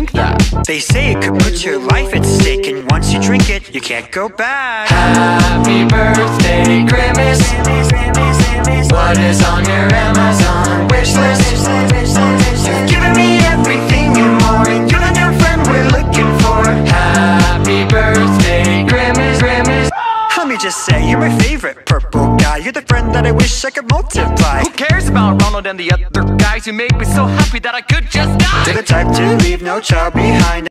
drink that? They say it could put your life at stake, and once you drink it, you can't go back. Happy birthday, Grimace. What is on your Amazon wishlist? You've given me everything and more, and you're the new friend we're looking for. Happy birthday, Grimace. Let me just say, you're my favorite purple guy. You're the friend that I wish I could multiply. Who cares about Ronald and the other guys? You make me so happy that I could just die. You're the type to leave no child behind.